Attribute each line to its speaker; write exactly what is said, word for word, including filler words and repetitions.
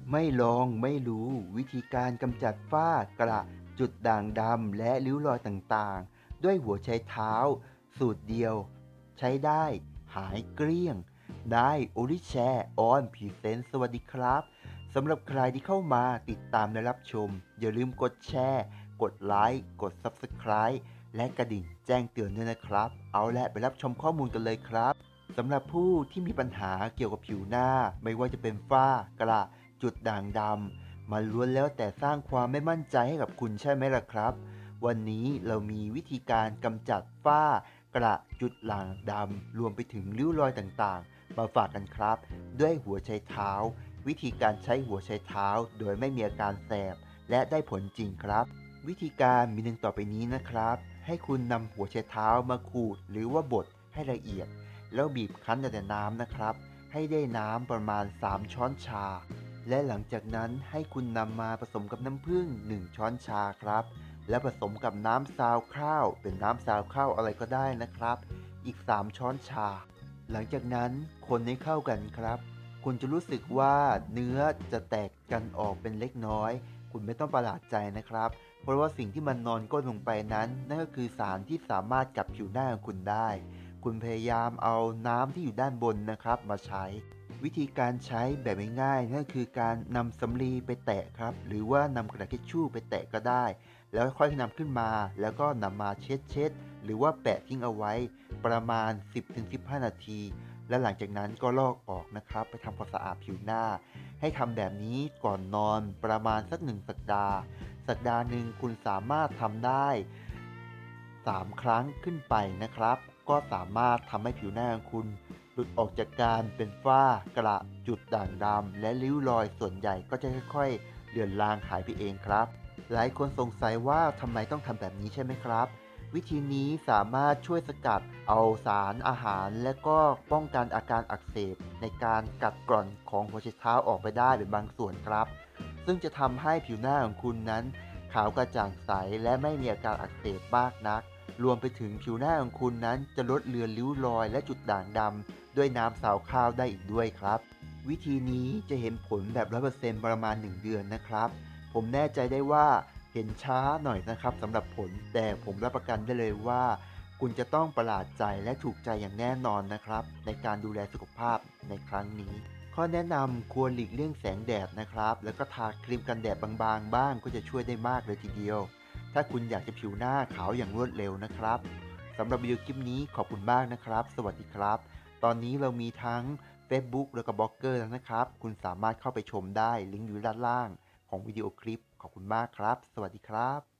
Speaker 1: ไม่ลองไม่รู้วิธีการกำจัดฝ้ากระจุดด่างดำและริ้วรอยต่างๆด้วยหัวใช้เท้าสูตรเดียวใช้ได้หายเกลี้ยงได้โอริแชร์ออนพรีเซนต์สวัสดีครับสำหรับใครที่เข้ามาติดตามและรับชมอย่าลืมกดแชร์กดไลค์กด ซับสไครบ์ และกระดิ่งแจ้งเตือนด้วยนะครับเอาละไปรับชมข้อมูลกันเลยครับสำหรับผู้ที่มีปัญหาเกี่ยวกับผิวหน้าไม่ว่าจะเป็นฝ้ากระจุดด่างดำมันล้วนแล้วแต่สร้างความไม่มั่นใจให้กับคุณใช่ไหมล่ะครับวันนี้เรามีวิธีการกำจัดฝ้ากระจุดด่างดำรวมไปถึงริ้วรอยต่างๆมาฝากกันครับด้วยหัวไชเท้าวิธีการใช้หัวไชเท้าโดยไม่มีอาการแสบและได้ผลจริงครับวิธีการมีดังต่อไปนี้นะครับให้คุณนำหัวไชเท้ามาขูดหรือว่าบดให้ละเอียดแล้วบีบคั้นแต่น้ำนะครับให้ได้น้ำประมาณสามช้อนชาและหลังจากนั้นให้คุณนำมาผสมกับน้ำผึ้งหนึ่งช้อนชาครับและผสมกับน้ำซาวข้าวเป็นน้ำซาวข้าวอะไรก็ได้นะครับอีกสามช้อนชาหลังจากนั้นคนให้เข้ากันครับคุณจะรู้สึกว่าเนื้อจะแตกกันออกเป็นเล็กน้อยคุณไม่ต้องประหลาดใจนะครับเพราะว่าสิ่งที่มันนอนก้นลงไปนั้นนั่นก็คือสารที่สามารถกัดผิวหน้าของคุณได้คุณพยายามเอาน้ำที่อยู่ด้านบนนะครับมาใช้วิธีการใช้แบบง่ายๆนั่นคือการนำสำลีไปแตะครับหรือว่านำกระดาษทิชชู่ไปแตะก็ได้แล้วค่อยนำขึ้นมาแล้วก็นำมาเช็ดเช็ดหรือว่าแปะทิ้งเอาไว้ประมาณ สิบถึงสิบห้า นาทีและหลังจากนั้นก็ลอกออกนะครับไปทำความสะอาดผิวหน้าให้ทำแบบนี้ก่อนนอนประมาณสักหนึ่งสัปดาห์สัปดาห์หนึ่งคุณสามารถทำได้สามครั้งขึ้นไปนะครับก็สามารถทำให้ผิวหน้าของคุณหลุดออกจากการเป็นฝ้ากระจุดด่างดำและริ้วรอยส่วนใหญ่ก็จะค่อยๆเลือนลางหายไปเองครับหลายคนสงสัยว่าทำไมต้องทำแบบนี้ใช่ไหมครับวิธีนี้สามารถช่วยสกัดเอาสารอาหารและก็ป้องกันอาการอักเสบในการกัดกร่อนของหัวไชเท้าออกไปได้เป็นบางส่วนครับซึ่งจะทำให้ผิวหน้าของคุณนั้นขาวกระจ่างใสและไม่มีอาการอักเสบมากนักรวมไปถึงผิวหน้าของคุณนั้นจะลดเลือนริ้วรอยและจุดด่างดำด้วยน้ำสาวข้าวได้อีกด้วยครับวิธีนี้จะเห็นผลแบบ ร้อยเปอร์เซ็นต์ ประมาณหนึ่งเดือนนะครับผมแน่ใจได้ว่าเห็นช้าหน่อยนะครับสำหรับผลแต่ผมรับประกันได้เลยว่าคุณจะต้องประหลาดใจและถูกใจอย่างแน่นอนนะครับในการดูแลสุขภาพในครั้งนี้ข้อแนะนำควรหลีกเลี่ยงแสงแดดนะครับแล้วก็ทาครีมกันแดดบางๆบ้างก็จะช่วยได้มากเลยทีเดียวถ้าคุณอยากจะผิวหน้าขาวอย่างรวดเร็วนะครับสำหรับวิดีโอคลิปนี้ขอบคุณมากนะครับสวัสดีครับตอนนี้เรามีทั้ง Facebook แล้วก็บล็อกเกอร์แล้วนะครับคุณสามารถเข้าไปชมได้ลิงก์อยู่ด้านล่างของวิดีโอคลิปขอบคุณมากครับสวัสดีครับ